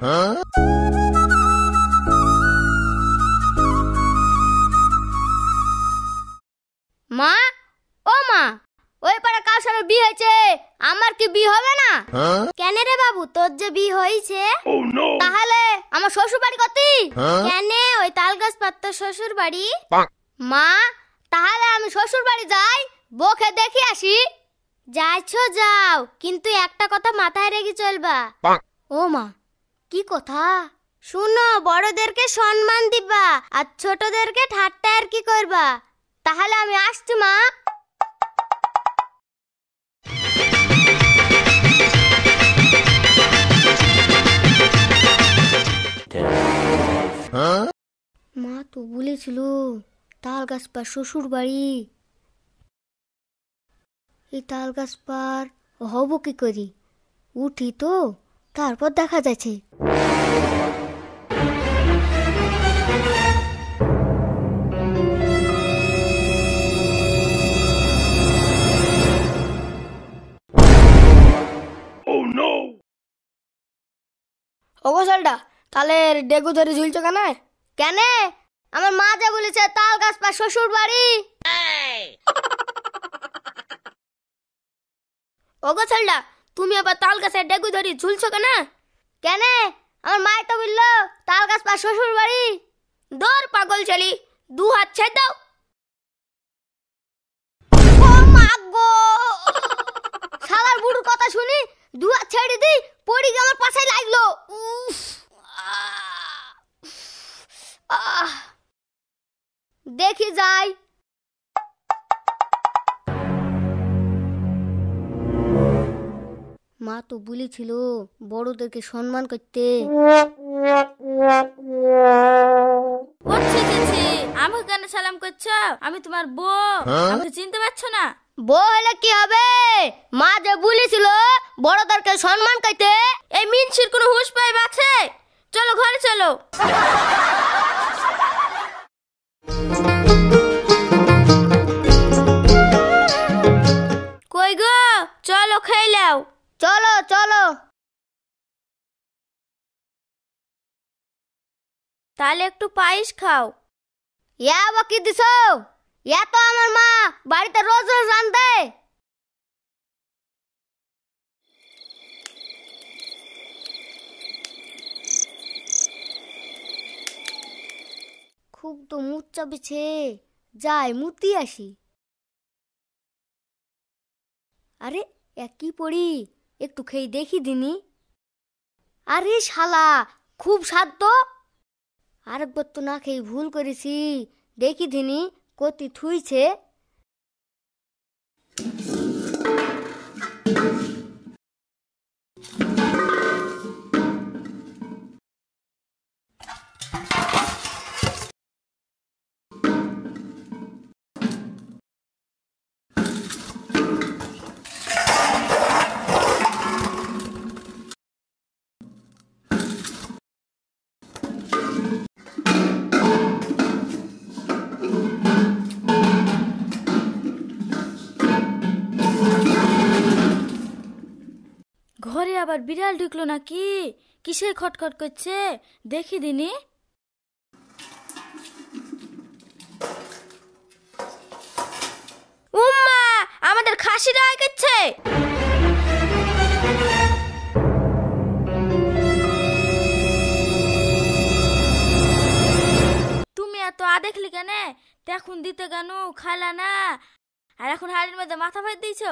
মা, ও মা, ওই পাড়া কার সাথে বিয়ে হয়েছে, আমার কি বিয়ে হবে না? কেন রে বাবু, তোর যে বিয়ে হয়েছে তাহলে আমার শ্বশুর বাড়ি কতি? কেন ওই তালগাছ পাত্র শ্বশুর বাড়ি? মা, তাহলে আমি শ্বশুর বাড়ি যাই, বউকে দেখে আসি। যাইছো যাও, কিন্তু একটা কথা মাথায় রেখে চলবা। ও মা, কি কথা? শুনো, বড়দেরকে সম্মান দিবা আর ছোটদেরকে ঠাট্টা আর কি করবা। তাহলে আমি আসছি মা। মা তো বলেছিল তাল গাছ পার শ্বশুর বাড়ি। এই তাল গাছ পার হব কি করি? উঠি তো, তারপর দেখা যাচ্ছে। ওগো শালটা, তাহলে ডেগু ধরে ঝুলছো কেন? কেন? আমার মা যা বলেছে তাল গাছ পার শ্বশুর বাড়ি। ওগো শালটা, তুমি আবার তাল গাছের ডেগু ধরে ঝুলছো কেন? কেন? আমার মা তো বললো তাল গাছ পার শ্বশুর বাড়ি। দৌড় পাগল ছেলে, দু হাত ছেড়ে দাও। ও মা গো, শালার বুড়োর কথা শুনি দু হাত ছেড়ে দিই, পড়ে গিয়ে আমার পাশে লাগলো। উফ, দেখি যাই। মা তো বলেছিল বড়দেরকে সম্মান করতে। আমাকে কেন সালাম করছো? আমি তোমার বউ, আমাকে চিনতে পারছো না? বউ হলে কি হবে? মা যে বলেছিল বড়দেরকে সম্মান করতে। এই মিনসির কোনো হুঁশ পাইব আছে? চলো ঘরে চলো। কই গো, চলো খেলাও। চলো চলো। তাহলে একটু পায়েস খাও। ইয়া বাকি দিছো? ইয়া তো আমার মা বাড়িতে রোজ রোজ রাঁধে। খুব তো মুখ চাপেছে, যাই মুতি আসি। আরে একই পড়ি, একটু খেয়ে দেখি দিনি। আরে শালা, খুব স্বাদ তো। আরেকবার তো না খেয়ে ভুল করেছি, দেখি দিনি কতি থুইছে। ঘরে আবার বিড়াল ঢুকলো নাকি? কিসের খটখট করছে দেখি দিনি। উম্মা, আমাদের খাসি রায় করছে। তুমি এত দেখলি কেন? দেখুন দিতে কেন খাইলা না, আর এখন হাড়ির মধ্যে মাথা ভাত দিয়েছ।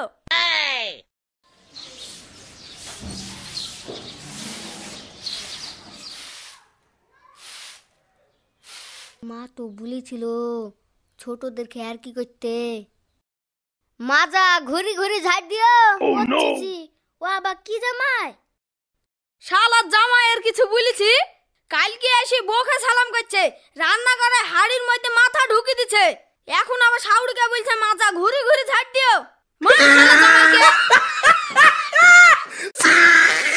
মা তো বলেছিল ছোটদেরকে আর কি করতে। মাজা ঘুরি ঘুরি ঝাড় দিও। ও আবার কি জামাই? শালার জামাইয়ের কিছু বলেছি? কালকে এসে বউকে সালাম করছে, রান্না করে হাড়ির মধ্যে মাথা ঢুকি দিছে। এখন আবার শাউড়িকে বলছে মাজা ঘুরি ঘুরি ঝাড় দিও। মা শালা জামাইকে